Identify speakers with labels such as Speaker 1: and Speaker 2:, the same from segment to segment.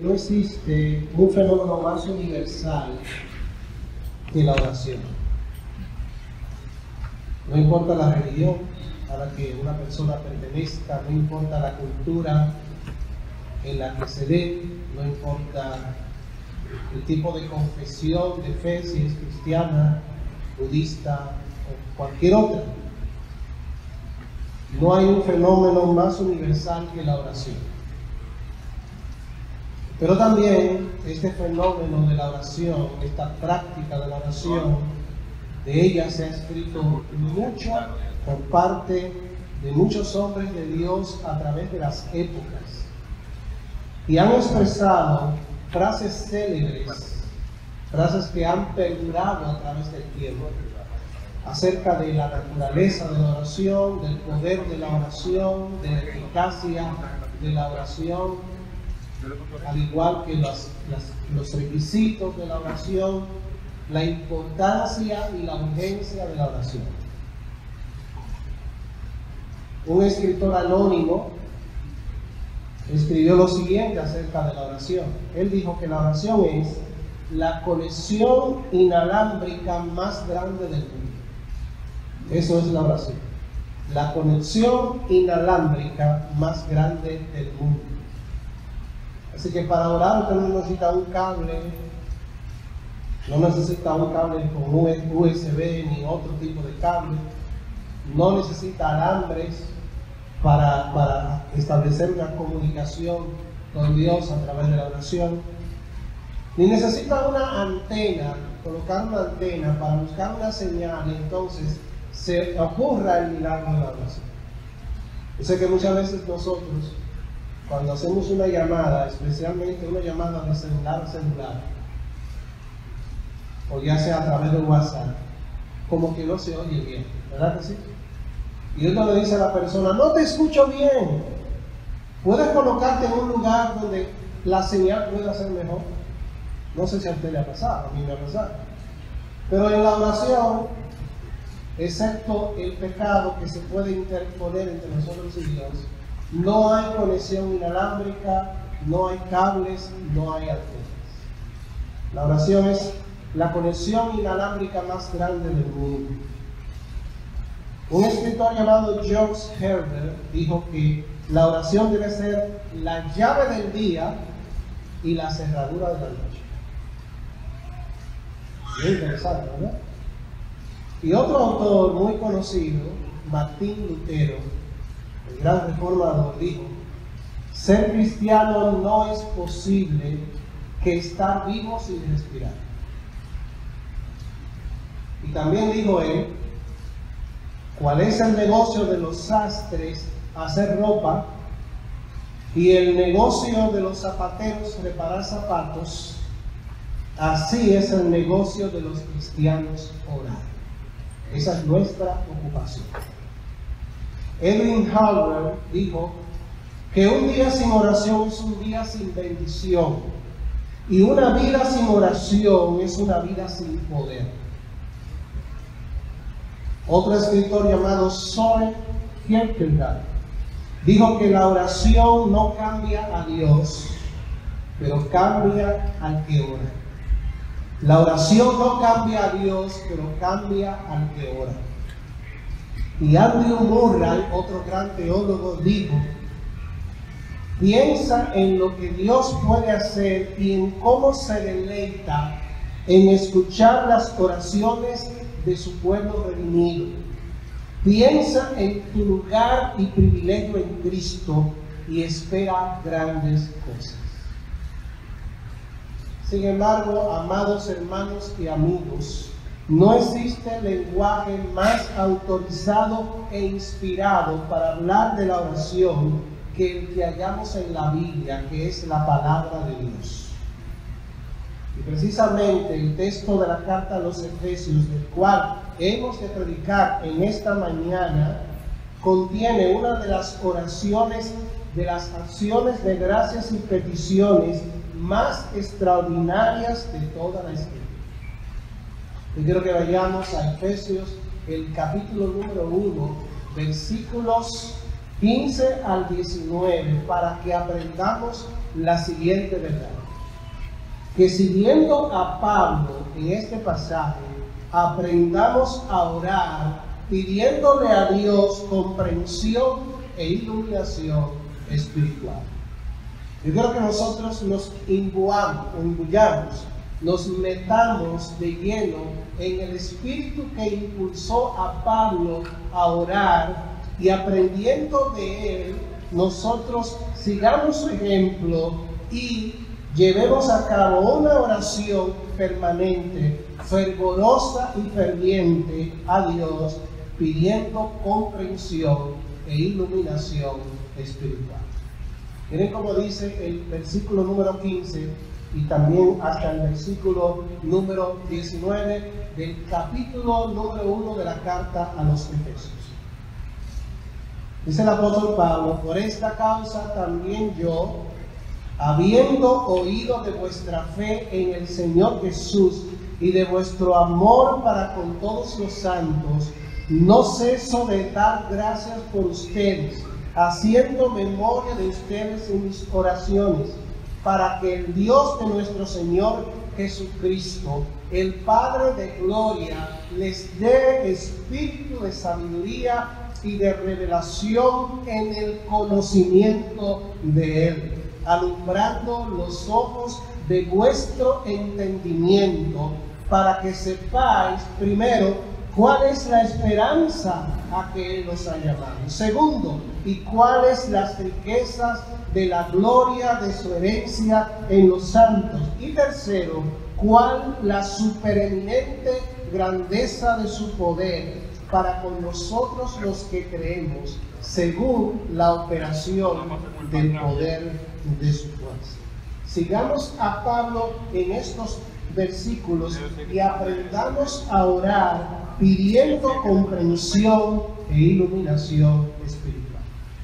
Speaker 1: no existe un fenómeno más universal que la oración. No importa la religión a la que una persona pertenezca, no importa la cultura en la que se dé, no importa el tipo de confesión de fe, si es cristiana, budista o cualquier otra. No hay un fenómeno más universal que la oración. Pero también este fenómeno de la oración, esta práctica de la oración, de ella se ha escrito mucho por parte de muchos hombres de Dios a través de las épocas. Y han expresado frases célebres, frases que han perdurado a través del tiempo, acerca de la naturaleza de la oración, del poder de la oración, de la eficacia de la oración, al igual que los requisitos de la oración, la importancia y la urgencia de la oración. Un escritor anónimo escribió lo siguiente acerca de la oración. Él dijo que la oración es la conexión inalámbrica más grande del mundo. Eso es la oración, la conexión inalámbrica más grande del mundo. Así que para orar usted no necesita un cable, no necesita un cable con USB ni otro tipo de cable, no necesita alambres para establecer una comunicación con Dios a través de la oración, ni necesita una antena, colocar una antena para buscar una señal y entonces se ocurra el milagro de la oración. Yo sé que muchas veces nosotros, cuando hacemos una llamada, especialmente una llamada de celular a celular, o ya sea a través de WhatsApp, como que no se oye bien, ¿verdad que sí? Y uno le dice a la persona, no te escucho bien, ¿puedes colocarte en un lugar donde la señal pueda ser mejor? No sé si a usted le ha pasado, a mí me ha pasado. Pero en la oración, excepto el pecado que se puede interponer entre nosotros y Dios, no hay conexión inalámbrica, no hay cables, no hay antenas. La oración es la conexión inalámbrica más grande del mundo. Un escritor llamado George Herbert dijo que la oración debe ser la llave del día y la cerradura de la noche. Muy interesante, ¿verdad? Y otro autor muy conocido, Martín Lutero, el gran reformador, dijo: ser cristiano no es posible que estar vivo sin respirar. Y también dijo él: ¿cuál es el negocio de los sastres? Hacer ropa, y el negocio de los zapateros reparar zapatos. Así es el negocio de los cristianos, orar. Esa es nuestra ocupación. Edwin Howard dijo que un día sin oración es un día sin bendición, y una vida sin oración es una vida sin poder. Otro escritor llamado Søren Kierkegaard dijo que la oración no cambia a Dios, pero cambia al que ora. La oración no cambia a Dios, pero cambia al que ora. Y Andrew Murray, otro gran teólogo, dijo: piensa en lo que Dios puede hacer y en cómo se deleita en escuchar las oraciones de su pueblo redimido. Piensa en tu lugar y privilegio en Cristo y espera grandes cosas. Sin embargo, amados hermanos y amigos, no existe lenguaje más autorizado e inspirado para hablar de la oración que el que hallamos en la Biblia, que es la palabra de Dios. Y precisamente el texto de la carta a los Efesios, del cual hemos de predicar en esta mañana, contiene una de las oraciones, de las acciones de gracias y peticiones más extraordinarias de toda la Escritura. Yo quiero que vayamos a Efesios, el capítulo número 1, versículos 15 al 19, para que aprendamos la siguiente verdad. que siguiendo a Pablo en este pasaje, aprendamos a orar pidiéndole a Dios comprensión e iluminación espiritual. Yo creo que nosotros nos imbuyamos, nos metamos de lleno en el espíritu que impulsó a Pablo a orar, y aprendiendo de él, nosotros sigamos su ejemplo y llevemos a cabo una oración permanente, fervorosa y ferviente a Dios, pidiendo comprensión e iluminación espiritual. Miren cómo dice el versículo número 15 y también hasta el versículo número 19 del capítulo número 1 de la carta a los Efesios. Dice el apóstol Pablo: por esta causa también yo, habiendo oído de vuestra fe en el Señor Jesús y de vuestro amor para con todos los santos, no ceso de dar gracias por ustedes, haciendo memoria de ustedes en mis oraciones, para que el Dios de nuestro Señor Jesucristo, el Padre de gloria, les dé espíritu de sabiduría y de revelación en el conocimiento de Él, alumbrando los ojos de vuestro entendimiento, para que sepáis, primero, cuál es la esperanza a que Él nos ha llamado. Segundo, y cuáles las riquezas de la gloria de su herencia en los santos. Y tercero, cuál la supereminente grandeza de su poder para con nosotros los que creemos, según la operación del poder de su fuerza. Sigamos a Pablo en estos versículos y aprendamos a orar pidiendo comprensión e iluminación espiritual.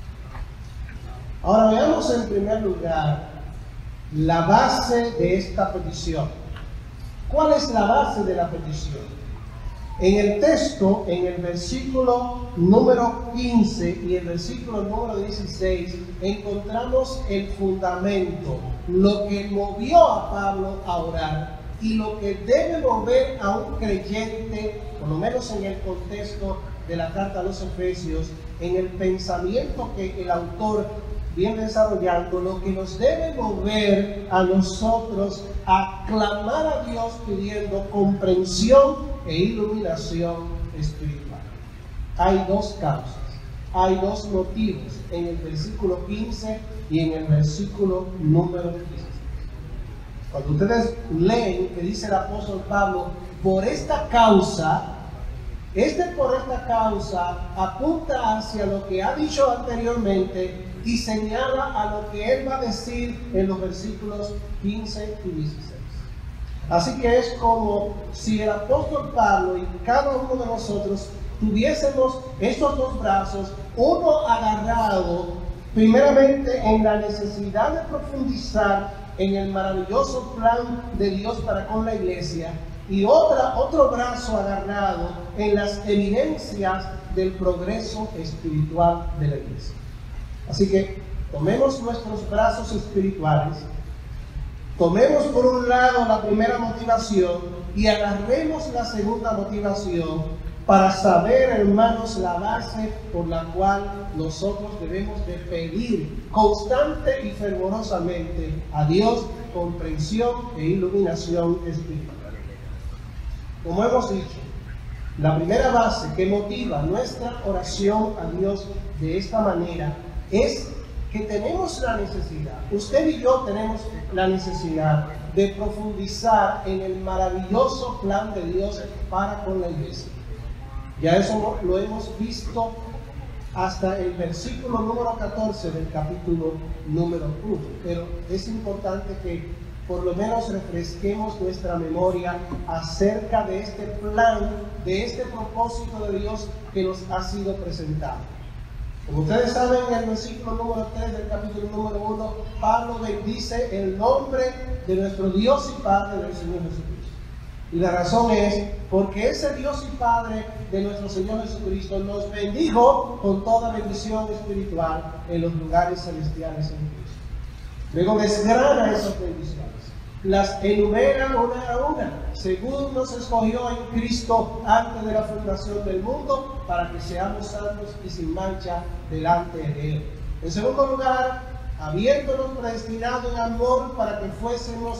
Speaker 1: Ahora veamos en primer lugar la base de esta petición. ¿Cuál es la base de la petición? En el texto, en el versículo número 15 y el versículo número 16, encontramos el fundamento, lo que movió a Pablo a orar y lo que debe mover a un creyente, por lo menos en el contexto de la carta a los Efesios, en el pensamiento que el autor viene desarrollando, lo que nos debe mover a nosotros a clamar a Dios pidiendo comprensión e iluminación espiritual. Hay dos causas, hay dos motivos en el versículo 15 y en el versículo número 16. Cuando ustedes leen que dice el apóstol Pablo, por esta causa, por esta causa apunta hacia lo que ha dicho anteriormente y señala a lo que él va a decir en los versículos 15 y 16. Así que es como si el apóstol Pablo y cada uno de nosotros tuviésemos estos dos brazos, uno agarrado primeramente en la necesidad de profundizar en el maravilloso plan de Dios para con la iglesia, y otro brazo agarrado en las evidencias del progreso espiritual de la iglesia. Así que tomemos nuestros brazos espirituales, tomemos por un lado la primera motivación y agarremos la segunda motivación para saber, hermanos, la base por la cual nosotros debemos de pedir constante y fervorosamente a Dios comprensión e iluminación espiritual. Como hemos dicho, la primera base que motiva nuestra oración a Dios de esta manera es que tenemos la necesidad, usted y yo tenemos la necesidad de profundizar en el maravilloso plan de Dios para con la iglesia. Ya eso lo hemos visto hasta el versículo número 14 del capítulo número 1, pero es importante que por lo menos refresquemos nuestra memoria acerca de este plan, de este propósito de Dios que nos ha sido presentado. Como ustedes saben, en el versículo número 3 del capítulo número 1, Pablo bendice el nombre de nuestro Dios y Padre del Señor Jesucristo. Y la razón es porque ese Dios y Padre de nuestro Señor Jesucristo nos bendijo con toda bendición espiritual en los lugares celestiales en Cristo. Luego desgrana esas bendiciones las enumera una a una, según nos escogió en Cristo antes de la fundación del mundo, para que seamos santos y sin mancha delante de Él. En segundo lugar, habiéndonos predestinado en amor para que fuésemos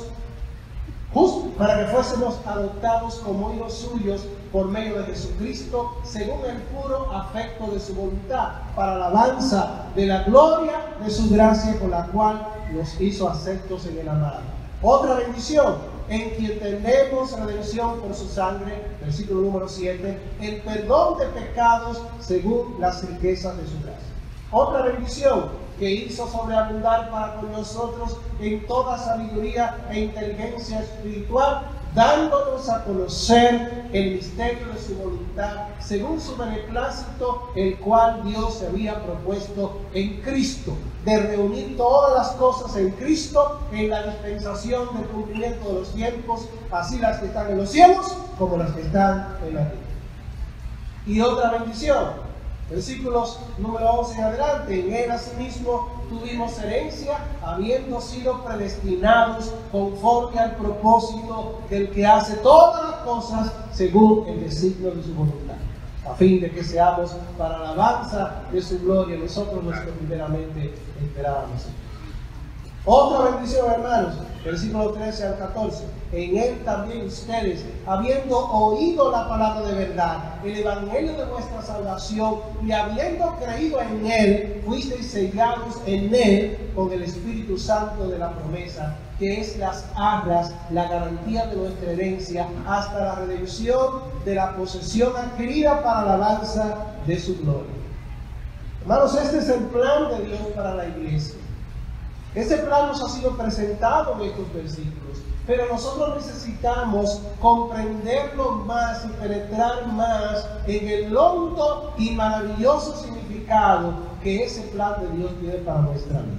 Speaker 1: adoptados como hijos suyos por medio de Jesucristo, según el puro afecto de su voluntad, para alabanza de la gloria de su gracia, con la cual nos hizo aceptos en el amado. Otra bendición, en quien tenemos redención por su sangre, versículo número 7, el perdón de pecados según las riquezas de su gracia. Otra bendición, que hizo sobreabundar para con nosotros en toda sabiduría e inteligencia espiritual, dándonos a conocer el misterio de su voluntad, según su beneplácito, el cual Dios se había propuesto en Cristo, de reunir todas las cosas en Cristo, en la dispensación del cumplimiento de los tiempos, así las que están en los cielos como las que están en la tierra. Y otra bendición, versículos número 11 en adelante, en Él asimismo tuvimos herencia, habiendo sido predestinados conforme al propósito del que hace todas las cosas según el designio de su voluntad, a fin de que seamos para alabanza de su gloria, nosotros los que primeramente esperábamos. Otra bendición, hermanos, versículo 13 al 14. En Él también ustedes, habiendo oído la palabra de verdad, el evangelio de vuestra salvación, y habiendo creído en Él, fuisteis sellados en Él con el Espíritu Santo de la promesa, que es las arras, la garantía de nuestra herencia, hasta la redención de la posesión adquirida para la alabanza de su gloria. Hermanos, este es el plan de Dios para la iglesia. Ese plan nos ha sido presentado en estos versículos, pero nosotros necesitamos comprenderlo más y penetrar más en el hondo y maravilloso significado que ese plan de Dios tiene para nuestra vida.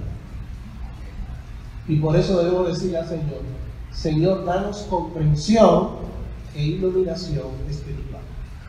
Speaker 1: Y por eso debemos decirle al Señor: Señor, danos comprensión e iluminación espiritual.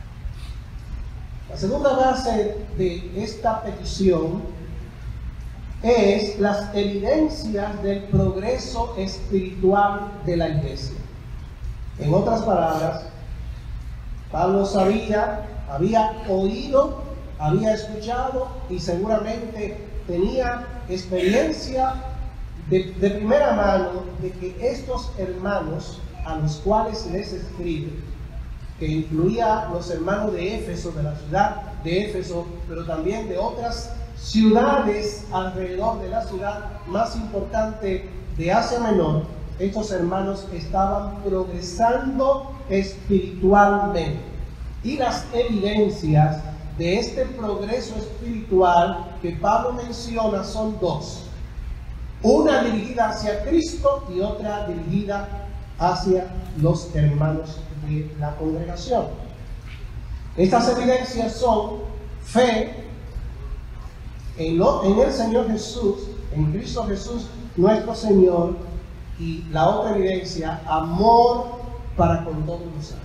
Speaker 1: La segunda base de esta petición es las evidencias del progreso espiritual de la iglesia. En otras palabras, Pablo había oído, había escuchado y seguramente tenía experiencia de primera mano de que estos hermanos a los cuales les escribe, que incluía los hermanos de Éfeso, de la ciudad de Éfeso, pero también de otras ciudades alrededor de la ciudad más importante de Asia Menor, estos hermanos estaban progresando espiritualmente. Y las evidencias de este progreso espiritual que Pablo menciona son dos: una dirigida hacia Cristo y otra dirigida hacia los hermanos de la congregación. Estas evidencias son fe en el Señor Jesús, en Cristo Jesús nuestro Señor, y la otra evidencia, amor para con todos los santos.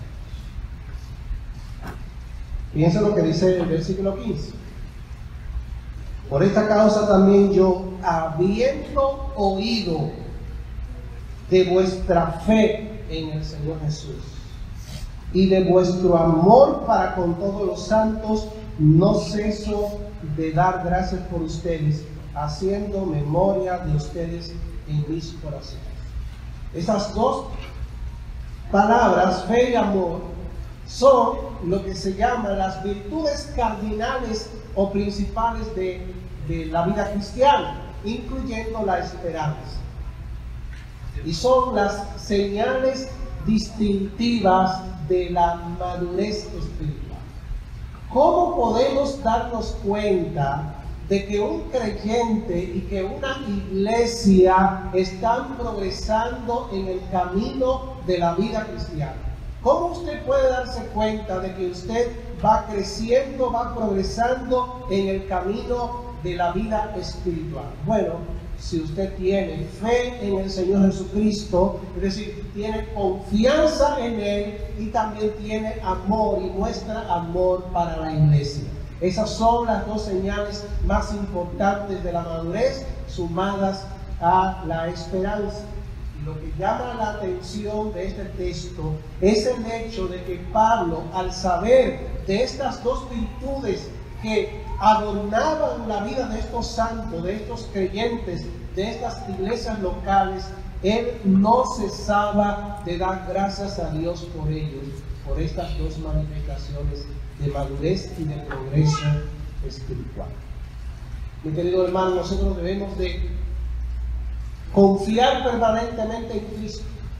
Speaker 1: Fíjense lo que dice el versículo 15. Por esta causa también yo, habiendo oído de vuestra fe en el Señor Jesús y de vuestro amor para con todos los santos, no ceso de dar gracias por ustedes, haciendo memoria de ustedes en mis corazones. Estas dos palabras, fe y amor, son lo que se llaman las virtudes cardinales o principales de la vida cristiana, incluyendo la esperanza. Y son las señales distintivas de la madurez espiritual. ¿Cómo podemos darnos cuenta de que un creyente y que una iglesia están progresando en el camino de la vida cristiana? ¿Cómo usted puede darse cuenta de que usted va creciendo, va progresando en el camino de la vida espiritual? Bueno, si usted tiene fe en el Señor Jesucristo, es decir, tiene confianza en Él y también tiene amor y muestra amor para la iglesia. Esas son las dos señales más importantes de la madurez, sumadas a la esperanza. lo que llama la atención de este texto es el hecho de que Pablo, al saber de estas dos virtudes que adornaban la vida de estos santos, de estos creyentes, de estas iglesias locales, él no cesaba de dar gracias a Dios por ellos, por estas dos manifestaciones de madurez y de progreso espiritual. Mi querido hermano, nosotros debemos de confiar permanentemente en Cristo.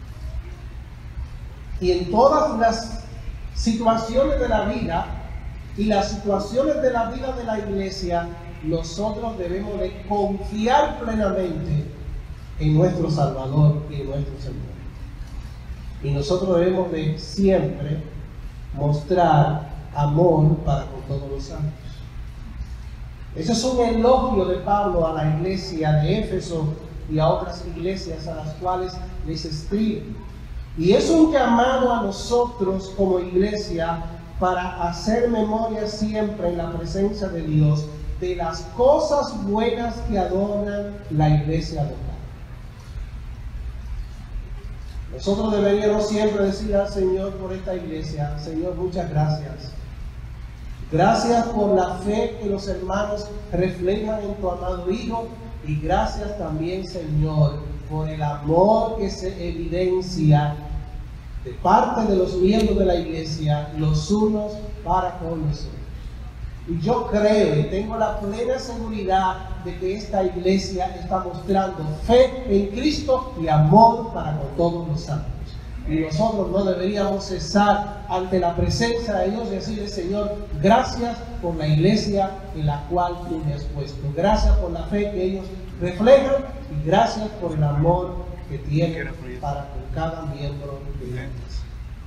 Speaker 1: Y en todas las situaciones de la vida y las situaciones de la vida de la iglesia, nosotros debemos de confiar plenamente en nuestro Salvador y en nuestro Señor. Y nosotros debemos de siempre mostrar amor para con todos los santos. Ese es un elogio de Pablo a la iglesia de Éfeso y a otras iglesias a las cuales les escribe. Y es un llamado a nosotros como iglesia para hacer memoria siempre en la presencia de Dios de las cosas buenas que adornan la iglesia local. Nosotros deberíamos siempre decir al Señor por esta iglesia: Señor, muchas gracias. Gracias por la fe que los hermanos reflejan en tu amado Hijo, y gracias también, Señor, por el amor que se evidencia de parte de los miembros de la iglesia, los unos para con los otros. Y yo creo y tengo la plena seguridad de que esta iglesia está mostrando fe en Cristo y amor para con todos los santos. Y nosotros no deberíamos cesar ante la presencia de Dios y decirle: Señor, gracias por la iglesia en la cual tú me has puesto. Gracias por la fe que ellos reflejan y gracias por el amor que tienen para con cada miembro de la iglesia.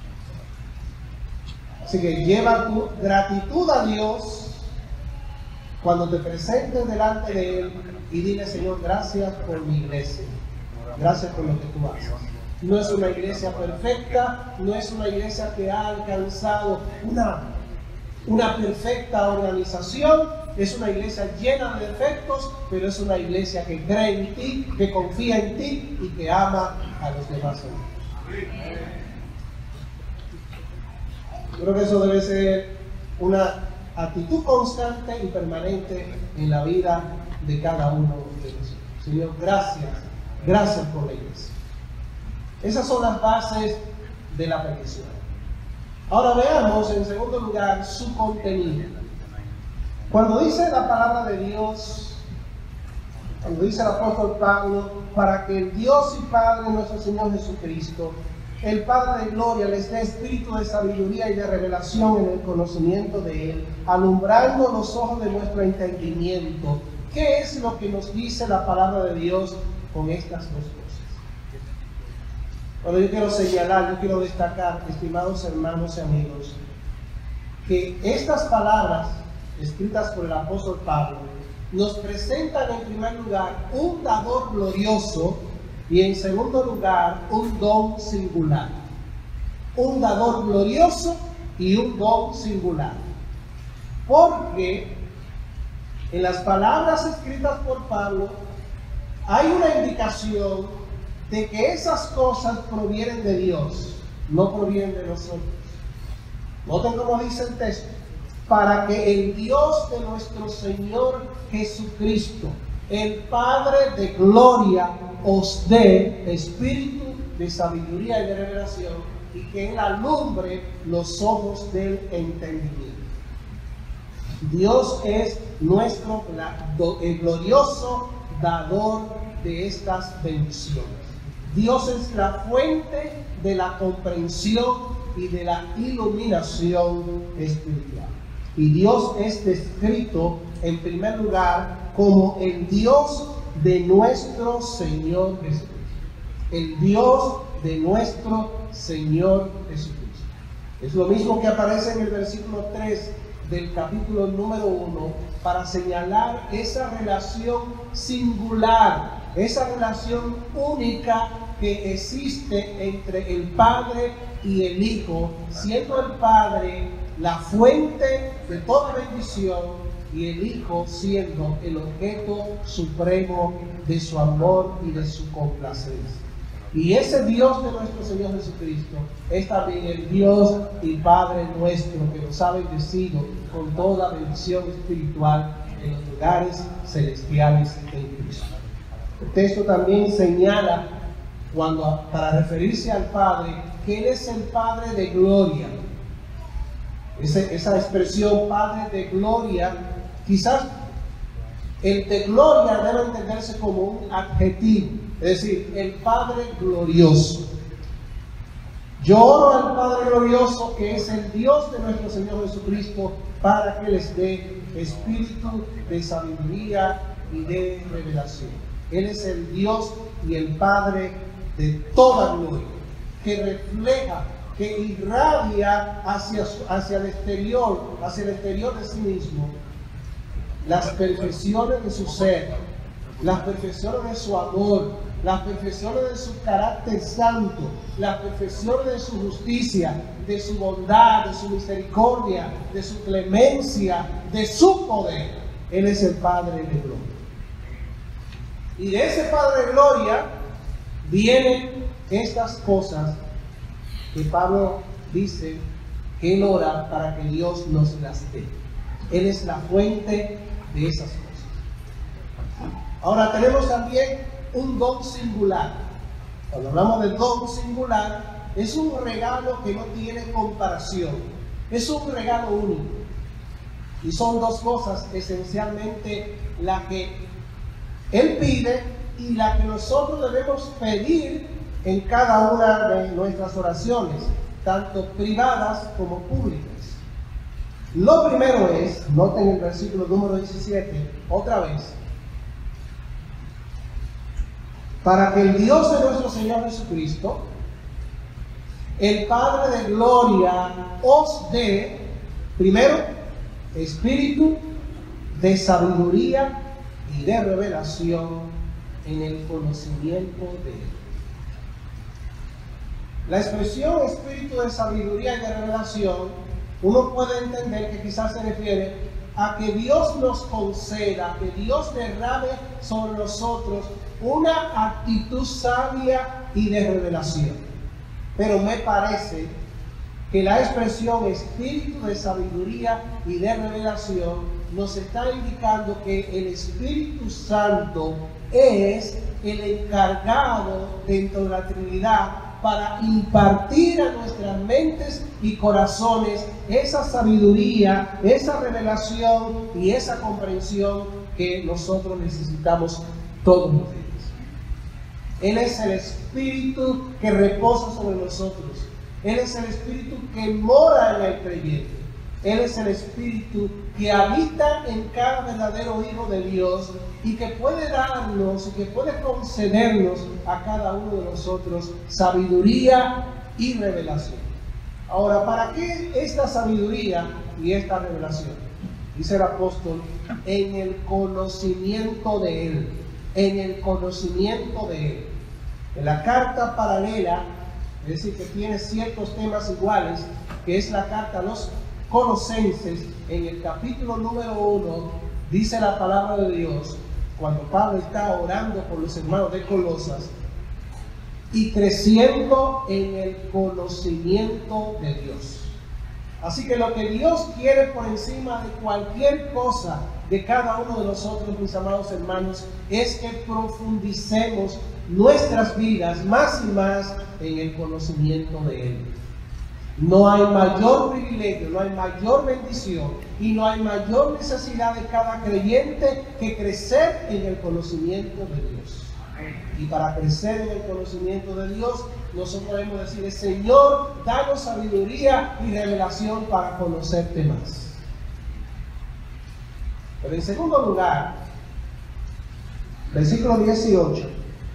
Speaker 1: Así que lleva tu gratitud a Dios cuando te presentes delante de Él y dile: Señor, gracias por mi iglesia. Gracias por lo que tú haces. No es una iglesia perfecta, no es una iglesia que ha alcanzado una perfecta organización, es una iglesia llena de defectos, pero es una iglesia que cree en ti, que confía en ti y que ama a los demás hombres. Creo que eso debe ser una actitud constante y permanente en la vida de cada uno de nosotros. Señor, gracias por la iglesia. Esas son las bases de la petición. Ahora veamos en segundo lugar su contenido. Cuando dice la palabra de Dios, cuando dice el apóstol Pablo, para que el Dios y Padre nuestro Señor Jesucristo, el Padre de gloria, les dé espíritu de sabiduría y de revelación en el conocimiento de Él, alumbrando los ojos de nuestro entendimiento. ¿Qué es lo que nos dice la palabra de Dios con estas dos cosas? Bueno, yo quiero señalar, yo quiero destacar, estimados hermanos y amigos, que estas palabras escritas por el apóstol Pablo nos presentan en primer lugar un dador glorioso y en segundo lugar un don singular. Un dador glorioso y un don singular. Porque en las palabras escritas por Pablo hay una indicación de que esas cosas provienen de Dios, no provienen de nosotros. Noten cómo dice el texto: para que el Dios de nuestro Señor Jesucristo, el Padre de gloria, os dé espíritu de sabiduría y de revelación, y que Él alumbre los ojos del entendimiento. Dios es nuestro glorioso dador de estas bendiciones. Dios es la fuente de la comprensión y de la iluminación espiritual. Y Dios es descrito en primer lugar como el Dios de nuestro Señor Jesucristo. El Dios de nuestro Señor Jesucristo. Es lo mismo que aparece en el versículo 3 del capítulo número 1 para señalar esa relación singular, esa relación única que existe entre el Padre y el Hijo, siendo el Padre la fuente de toda bendición y el Hijo siendo el objeto supremo de su amor y de su complacencia. Y ese Dios de nuestro Señor Jesucristo es también el Dios y Padre nuestro, que nos ha bendecido con toda bendición espiritual en los lugares celestiales en Cristo. El texto también señala, para referirse al Padre, que Él es el Padre de gloria. Esa expresión Padre de gloria, quizás el de gloria debe entenderse como un adjetivo, es decir, el Padre glorioso. Yo oro al Padre glorioso, que es el Dios de nuestro Señor Jesucristo, para que les dé espíritu de sabiduría y de revelación. Él es el Dios y el Padre de toda gloria, que refleja, que irradia hacia el exterior de sí mismo, las perfecciones de su ser, las perfecciones de su amor, las perfecciones de su carácter santo, las perfecciones de su justicia, de su bondad, de su misericordia, de su clemencia, de su poder. Él es el Padre de gloria. Y de ese Padre de gloria vienen estas cosas que Pablo dice que él ora para que Dios nos las dé. Él es la fuente de esas cosas. Ahora tenemos también un don singular. Cuando hablamos de don singular, es un regalo que no tiene comparación. Es un regalo único. Y son dos cosas esencialmente la que Él pide y la que nosotros debemos pedir en cada una de nuestras oraciones, tanto privadas como públicas. Lo primero es, noten el versículo número 17, otra vez, para que el Dios de nuestro Señor Jesucristo, el Padre de gloria, os dé, primero, espíritu de sabiduría y de revelación en el conocimiento de Él. La expresión espíritu de sabiduría y de revelación, uno puede entender que quizás se refiere a que Dios nos conceda, que Dios derrame sobre nosotros una actitud sabia y de revelación. Pero me parece que la expresión espíritu de sabiduría y de revelación nos está indicando que el Espíritu Santo es el encargado dentro de la Trinidad para impartir a nuestras mentes y corazones esa sabiduría, esa revelación y esa comprensión que nosotros necesitamos todos los días. Él es el Espíritu que reposa sobre nosotros. Él es el Espíritu que mora en el creyente. Él es el Espíritu que habita en cada verdadero hijo de Dios y que puede darnos y que puede concedernos a cada uno de nosotros sabiduría y revelación. Ahora, ¿para qué esta sabiduría y esta revelación? Dice el apóstol, en el conocimiento de Él. En el conocimiento de Él. En la carta paralela, es decir, que tiene ciertos temas iguales, que es la carta a los Colosenses, en el capítulo número 1, dice la palabra de Dios, cuando Pablo está orando por los hermanos de Colosas, y creciendo en el conocimiento de Dios. Así que lo que Dios quiere por encima de cualquier cosa de cada uno de nosotros, mis amados hermanos, es que profundicemos nuestras vidas más y más en el conocimiento de Él. No hay mayor privilegio, no hay mayor bendición y no hay mayor necesidad de cada creyente que crecer en el conocimiento de Dios. Y para crecer en el conocimiento de Dios, nosotros debemos decirle, Señor, danos sabiduría y revelación para conocerte más. Pero en segundo lugar, versículo 18.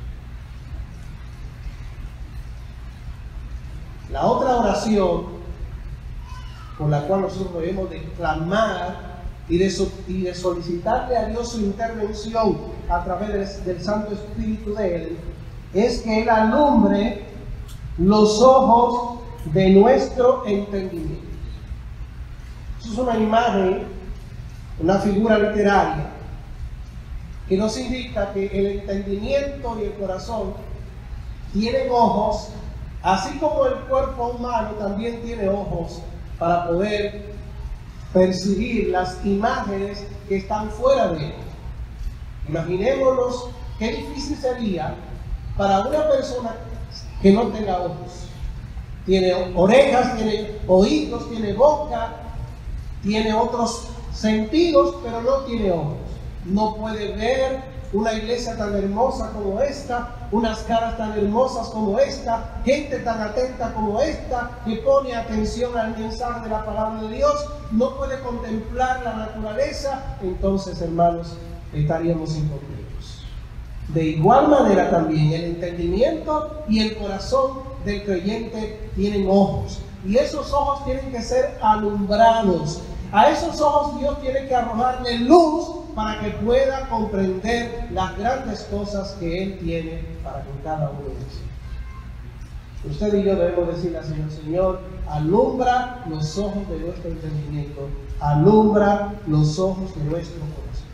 Speaker 1: La otra oración por la cual nosotros debemos de clamar y de solicitarle a Dios su intervención a través del Santo Espíritu de Él, es que Él alumbre los ojos de nuestro entendimiento. Eso es una imagen, una figura literaria, que nos indica que el entendimiento y el corazón tienen ojos, así como el cuerpo humano también tiene ojos para poder percibir las imágenes que están fuera de él. Imaginémonos qué difícil sería para una persona que no tenga ojos. Tiene orejas, tiene oídos, tiene boca, tiene otros sentidos, pero no tiene ojos. No puede ver una iglesia tan hermosa como esta, unas caras tan hermosas como esta, gente tan atenta como esta, que pone atención al mensaje de la palabra de Dios, no puede contemplar la naturaleza. Entonces, hermanos, estaríamos incompletos. De igual manera también el entendimiento y el corazón del creyente tienen ojos, y esos ojos tienen que ser alumbrados. A esos ojos Dios tiene que arrojarle luz para que pueda comprender las grandes cosas que Él tiene para con cada uno de nosotros. Usted y yo debemos decirle al Señor: Señor, alumbra los ojos de nuestro entendimiento, alumbra los ojos de nuestro corazón.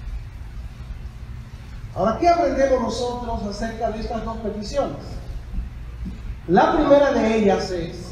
Speaker 1: Ahora, ¿qué aprendemos nosotros acerca de estas dos peticiones? La primera de ellas es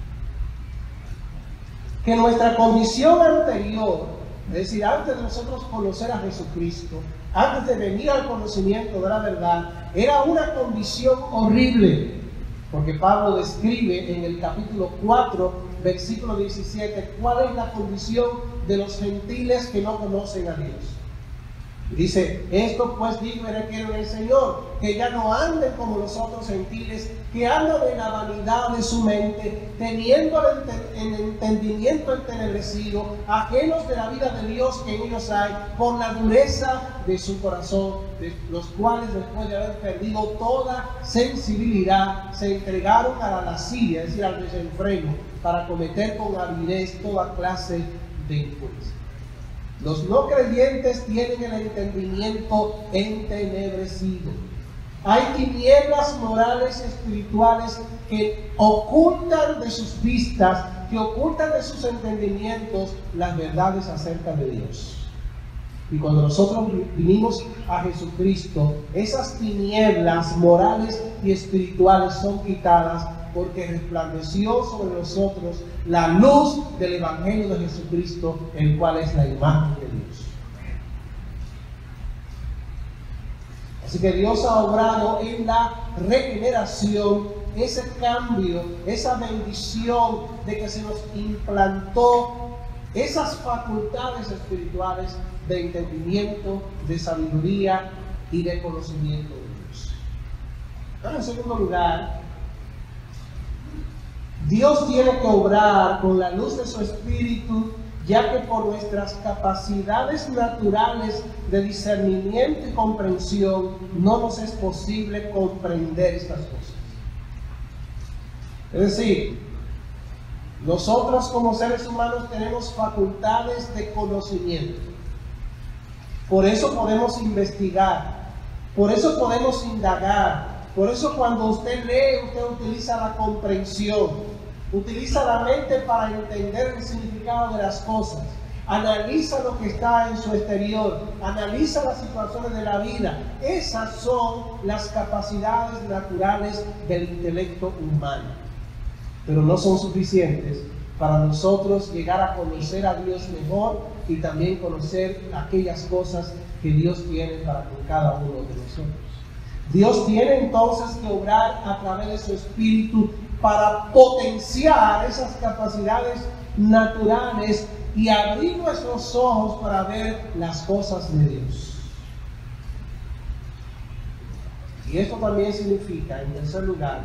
Speaker 1: que nuestra condición anterior, es decir, antes de nosotros conocer a Jesucristo, antes de venir al conocimiento de la verdad, era una condición horrible. Porque Pablo describe en el capítulo 4, versículo 17, cuál es la condición de los gentiles que no conocen a Dios. Dice: esto pues digo y requiero en el Señor, que ya no anden como los otros gentiles, que andan en la vanidad de su mente, teniendo el entendimiento entenebrecido, ajenos de la vida de Dios que en ellos hay, por la dureza de su corazón, de los cuales, después de haber perdido toda sensibilidad, se entregaron a la lascivia, es decir, al desenfreno, para cometer con avidez toda clase de impureza. Los no creyentes tienen el entendimiento entenebrecido. Hay tinieblas morales y espirituales que ocultan de sus vistas, que ocultan de sus entendimientos las verdades acerca de Dios. Y cuando nosotros vinimos a Jesucristo, esas tinieblas morales y espirituales son quitadas, porque resplandeció sobre nosotros la luz del Evangelio de Jesucristo, el cual es la imagen de Dios. Así que Dios ha obrado en la regeneración ese cambio, esa bendición de que se nos implantó esas facultades espirituales de entendimiento, de sabiduría y de conocimiento de Dios. Pero en segundo lugar, Dios tiene que obrar con la luz de su Espíritu, ya que por nuestras capacidades naturales de discernimiento y comprensión no nos es posible comprender estas cosas. Es decir, nosotros como seres humanos tenemos facultades de conocimiento. Por eso podemos investigar, por eso podemos indagar. Por eso cuando usted lee, usted utiliza la comprensión, utiliza la mente para entender el significado de las cosas, analiza lo que está en su exterior, analiza las situaciones de la vida. Esas son las capacidades naturales del intelecto humano, pero no son suficientes para nosotros llegar a conocer a Dios mejor y también conocer aquellas cosas que Dios tiene para con cada uno de nosotros. Dios tiene entonces que obrar a través de su Espíritu para potenciar esas capacidades naturales y abrir nuestros ojos para ver las cosas de Dios. Y esto también significa, en tercer lugar,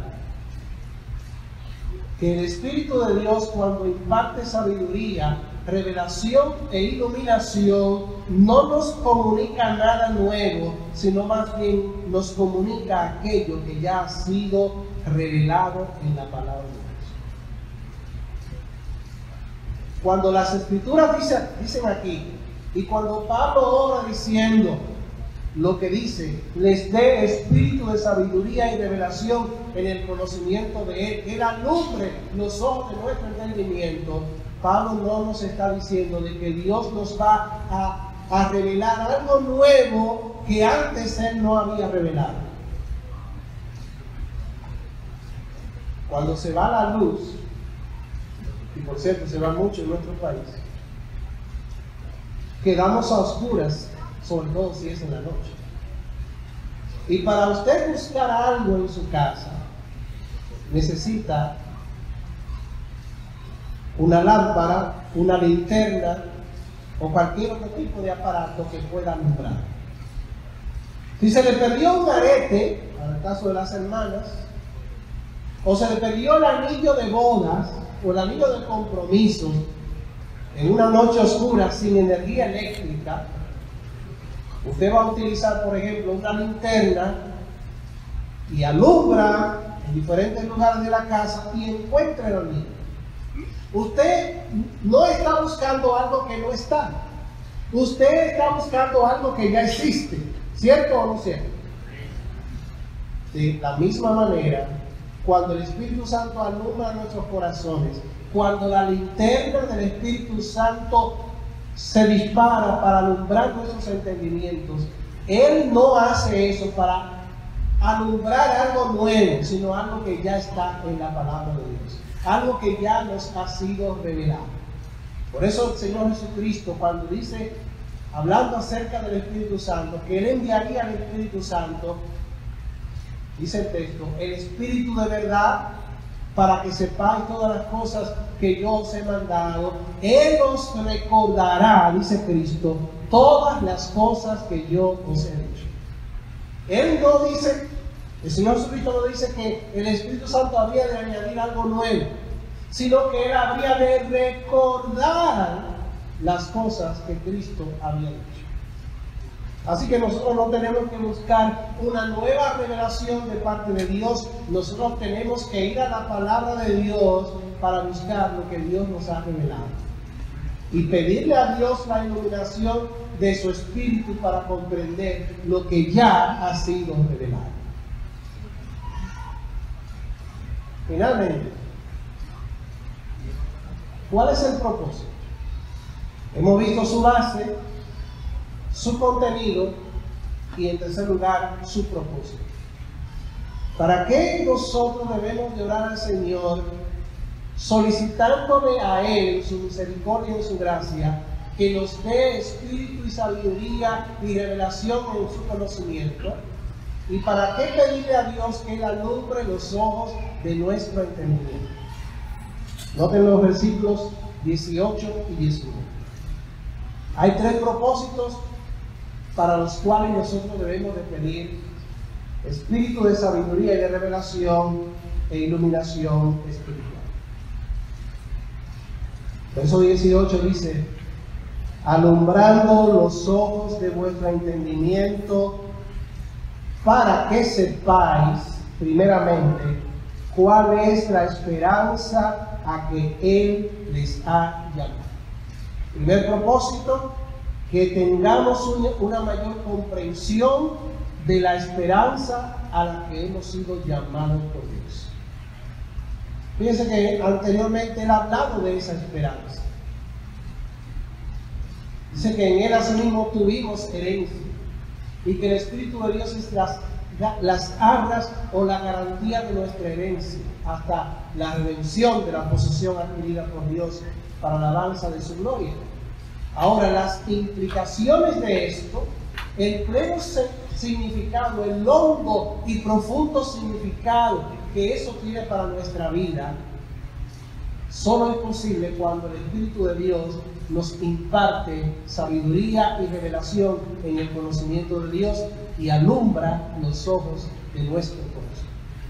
Speaker 1: que el Espíritu de Dios, cuando imparte sabiduría, revelación e iluminación, no nos comunica nada nuevo, sino más bien nos comunica aquello que ya ha sido revelado en la palabra de Dios. Cuando las Escrituras dicen aquí, y cuando Pablo obra diciendo lo que dice, les dé espíritu de sabiduría y revelación en el conocimiento de Él, que Él alumbre los ojos de nuestro entendimiento, Pablo no nos está diciendo de que Dios nos va a revelar algo nuevo que antes Él no había revelado. Cuando se va la luz, y por cierto se va mucho en nuestro país, quedamos a oscuras, sobre todo si es en la noche. Y para usted buscar algo en su casa, necesita una lámpara, una linterna o cualquier otro tipo de aparato que pueda alumbrar. Si se le perdió un arete, en el caso de las hermanas, o se le perdió el anillo de bodas o el anillo de compromiso en una noche oscura sin energía eléctrica, usted va a utilizar, por ejemplo, una linterna y alumbra en diferentes lugares de la casa y encuentra el anillo. Usted no está buscando algo que no está. Usted está buscando algo que ya existe. ¿Cierto o no cierto? De la misma manera, cuando el Espíritu Santo alumbra nuestros corazones, cuando la linterna del Espíritu Santo se dispara para alumbrar nuestros entendimientos, Él no hace eso para alumbrar algo nuevo, sino algo que ya está en la palabra de Dios, algo que ya nos ha sido revelado. Por eso el Señor Jesucristo, cuando dice, hablando acerca del Espíritu Santo, que Él enviaría al Espíritu Santo, dice el texto, el Espíritu de verdad, para que sepáis todas las cosas que yo os he mandado, Él os recordará, dice Cristo, todas las cosas que yo os he dicho. Él no dice, el Señor Jesucristo no dice que el Espíritu Santo habría de añadir algo nuevo, sino que Él habría de recordar las cosas que Cristo había dicho. Así que nosotros no tenemos que buscar una nueva revelación de parte de Dios. Nosotros tenemos que ir a la palabra de Dios para buscar lo que Dios nos ha revelado. Y pedirle a Dios la iluminación de su Espíritu para comprender lo que ya ha sido revelado. Finalmente, ¿cuál es el propósito? Hemos visto su base, su contenido y en tercer lugar su propósito. ¿Para qué nosotros debemos de orar al Señor solicitándole a Él su misericordia y su gracia que nos dé espíritu y sabiduría y revelación en su conocimiento? ¿Y para qué pedirle a Dios que Él alumbre los ojos de nuestro entendimiento? Noten los versículos 18 y 19. Hay tres propósitos para los cuales nosotros debemos de pedir espíritu de sabiduría y de revelación e iluminación espiritual. Verso 18 dice, alumbrando los ojos de vuestro entendimiento, para que sepáis primeramente cuál es la esperanza a que Él les ha llamado. Primer propósito, que tengamos una mayor comprensión de la esperanza a la que hemos sido llamados por Dios. Fíjense que anteriormente Él ha hablado de esa esperanza. Dice que en Él asimismo tuvimos herencia y que el Espíritu de Dios es las arras o la garantía de nuestra herencia hasta la redención de la posesión adquirida por Dios para la alabanza de su gloria. Ahora, las implicaciones de esto, el pleno significado, el hondo y profundo significado que eso tiene para nuestra vida, solo es posible cuando el Espíritu de Dios nos imparte sabiduría y revelación en el conocimiento de Dios y alumbra los ojos de nuestro corazón.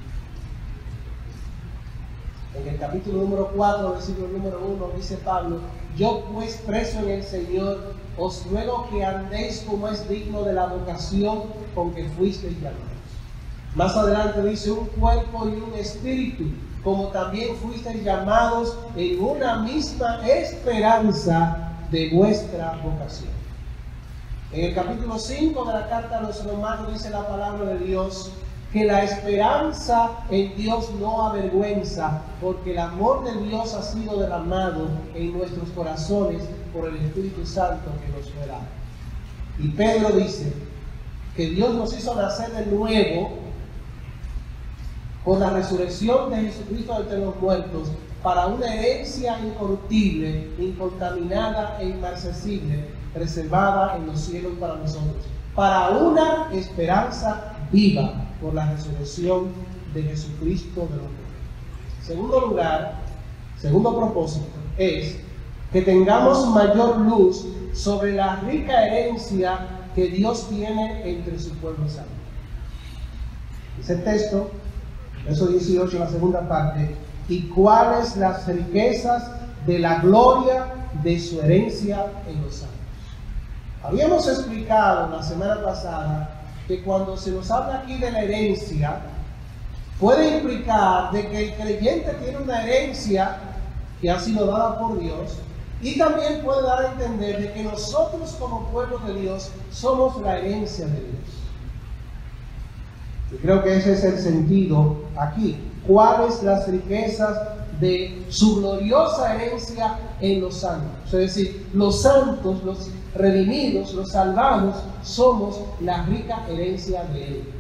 Speaker 1: En el capítulo número 4, versículo número 1, dice Pablo, yo pues preso en el Señor, os ruego que andéis como es digno de la vocación con que fuisteis llamados. Más adelante dice, un cuerpo y un espíritu, como también fuisteis llamados en una misma esperanza de vuestra vocación. En el capítulo 5 de la carta a los Romanos dice la palabra de Dios, que la esperanza en Dios no avergüenza, porque el amor de Dios ha sido derramado en nuestros corazones por el Espíritu Santo que nos fue dado. Y Pedro dice que Dios nos hizo nacer de nuevo por la resurrección de Jesucristo de entre los muertos, para una herencia incorruptible, incontaminada e inmarcesible, reservada en los cielos para nosotros, para una esperanza viva por la resurrección de Jesucristo de los muertos. En segundo lugar, segundo propósito es que tengamos mayor luz sobre la rica herencia que Dios tiene entre su pueblo santo. Dice el texto, verso 18, la segunda parte, y cuáles las riquezas de la gloria de su herencia en los santos. Habíamos explicado la semana pasada que cuando se nos habla aquí de la herencia, puede implicar de que el creyente tiene una herencia que ha sido dada por Dios, y también puede dar a entender de que nosotros como pueblo de Dios somos la herencia de Dios. Y creo que ese es el sentido aquí. ¿Cuáles las riquezas de su gloriosa herencia en los santos? Es decir, los santos, los redimidos, los salvados, somos la rica herencia de Él.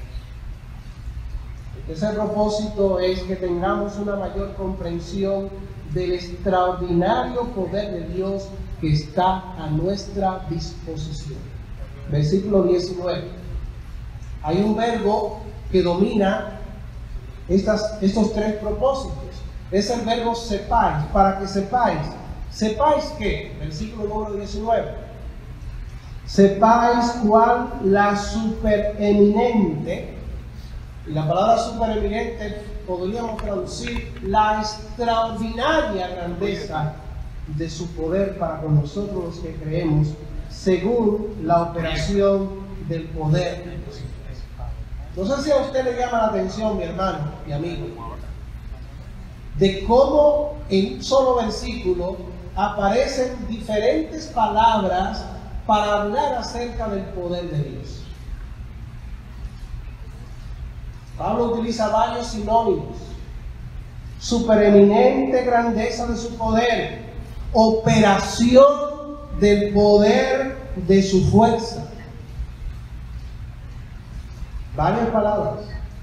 Speaker 1: Ese propósito es que tengamos una mayor comprensión del extraordinario poder de Dios que está a nuestra disposición. Versículo 19. Hay un verbo que domina estos tres propósitos. Es el verbo sepáis, para que sepáis. ¿Sepáis qué? Versículo número 19. Sepáis cuál la supereminente, y la palabra supereminente podríamos traducir la extraordinaria grandeza de su poder para con nosotros los que creemos, según la operación del poder de Dios. No sé si a usted le llama la atención, mi hermano, mi amigo, de cómo en un solo versículo aparecen diferentes palabras para hablar acerca del poder de Dios. Pablo utiliza varios sinónimos: supereminente grandeza de su poder, operación del poder de su fuerza. Varias palabras.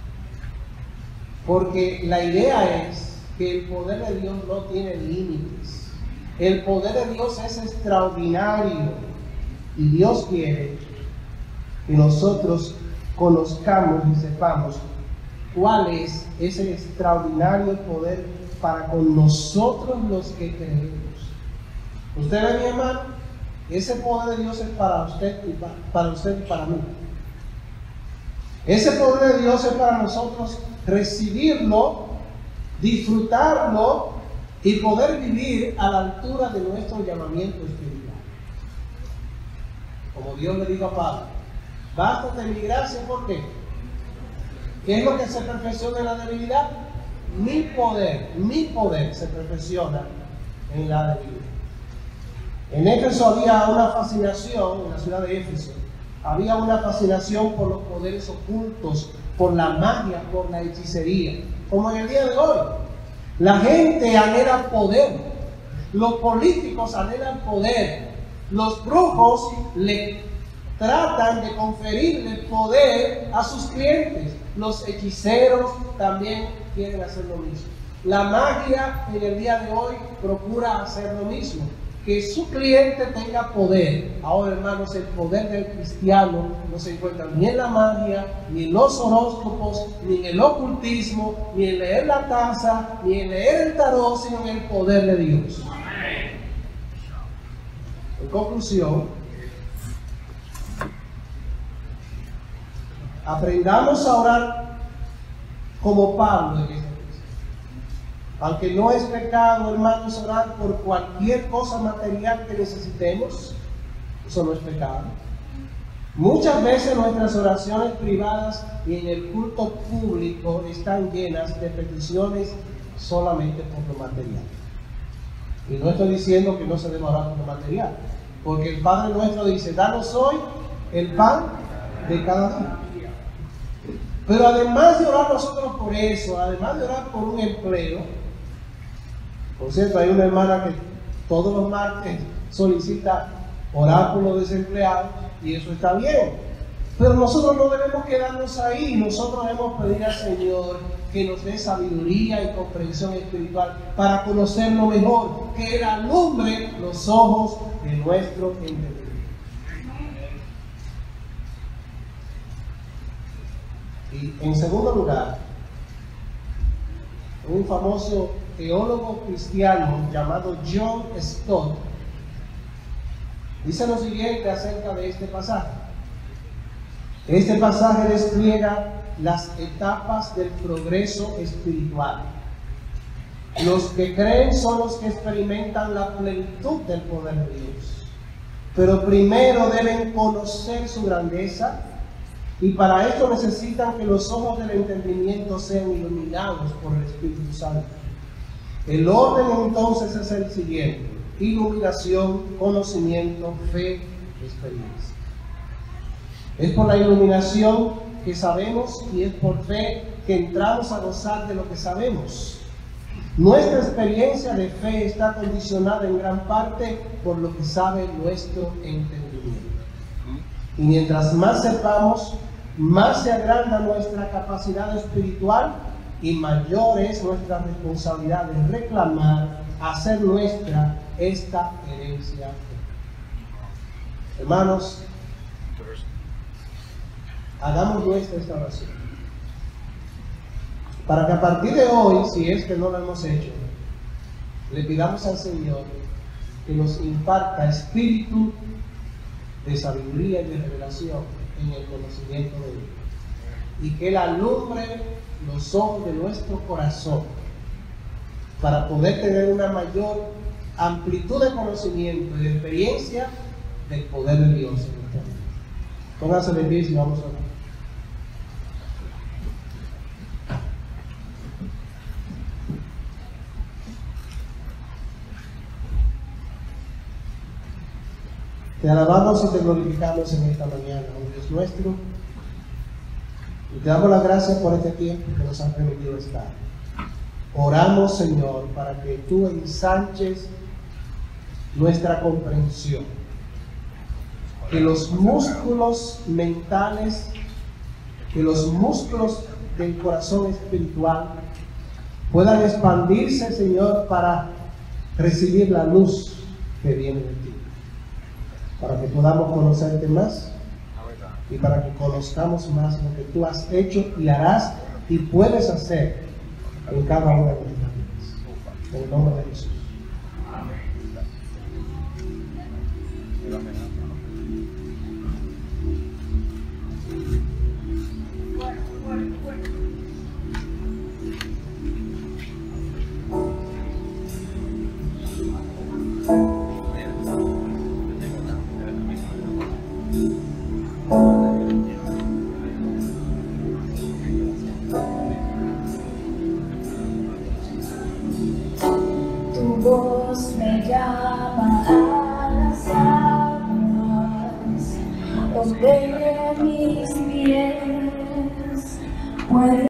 Speaker 1: Porque la idea es que el poder de Dios no tiene límites. El poder de Dios es extraordinario. Y Dios quiere que nosotros conozcamos y sepamos cuál es ese extraordinario poder para con nosotros los que creemos. Usted ve, mi hermano, ese poder de Dios es para usted y para mí. Ese poder de Dios es para nosotros recibirlo, disfrutarlo y poder vivir a la altura de nuestro llamamiento espiritual. Como Dios le dijo a Pablo, bástate mi gracia, ¿por qué? ¿Qué es lo que se perfecciona en la debilidad? Mi poder se perfecciona en la debilidad. En Éfeso había una fascinación, en la ciudad de Éfeso, había una fascinación por los poderes ocultos, por la magia, por la hechicería, como en el día de hoy. La gente anhela poder, los políticos anhelan poder, los brujos le tratan de conferirle poder a sus clientes, los hechiceros también quieren hacer lo mismo. La magia en el día de hoy procura hacer lo mismo, que su cliente tenga poder. Ahora, hermanos, el poder del cristiano no se encuentra ni en la magia, ni en los horóscopos, ni en el ocultismo, ni en leer la taza, ni en leer el tarot, sino en el poder de Dios. En conclusión, aprendamos a orar como Pablo en este texto. Aunque no es pecado, hermanos, orar por cualquier cosa material que necesitemos, eso no es pecado. Muchas veces nuestras oraciones privadas y en el culto público están llenas de peticiones solamente por lo material. Y no estoy diciendo que no se deba orar por lo material, porque el Padre nuestro dice, danos hoy el pan de cada día. Pero además de orar nosotros por eso, además de orar por un empleo, por cierto, hay una hermana que todos los martes solicita orar por los desempleados, y eso está bien. Pero nosotros no debemos quedarnos ahí. Nosotros debemos pedir al Señor que nos dé sabiduría y comprensión espiritual para conocerlo mejor, que Él alumbre los ojos de nuestro entendimiento. Y en segundo lugar, un famoso teólogo cristiano llamado John Stott dice lo siguiente acerca de este pasaje. Este pasaje despliega las etapas del progreso espiritual. Los que creen son los que experimentan la plenitud del poder de Dios. Pero primero deben conocer su grandeza, y para esto necesitan que los ojos del entendimiento sean iluminados por el Espíritu Santo. El orden entonces es el siguiente: iluminación, conocimiento, fe, experiencia. Es por la iluminación que sabemos y es por fe que entramos a gozar de lo que sabemos. Nuestra experiencia de fe está condicionada en gran parte por lo que sabe nuestro entendimiento. Y mientras más sepamos, más se agranda nuestra capacidad espiritual y mayor es nuestra responsabilidad de reclamar, hacer nuestra esta herencia. Hermanos, hagamos nuestra esta oración, para que a partir de hoy, si es que no lo hemos hecho, le pidamos al Señor que nos imparta espíritu de sabiduría y de revelación en el conocimiento de Él, y que Él alumbre los ojos de nuestro corazón para poder tener una mayor amplitud de conocimiento y de experiencia del poder de Dios en nuestra vida. Pónganse de pie y vamos a orar. Te alabamos y te glorificamos en esta mañana, oh Dios nuestro, y te damos las gracias por este tiempo que nos has permitido estar. Oramos, Señor, para que tú ensanches nuestra comprensión, que los músculos mentales, que los músculos del corazón espiritual puedan expandirse, Señor, para recibir la luz que viene de ti, para que podamos conocerte más y para que conozcamos más lo que tú has hecho y harás y puedes hacer en cada una de nuestras vidas. En el nombre de Jesús.
Speaker 2: Tu voz me llama a las aguas, donde mis pies pueden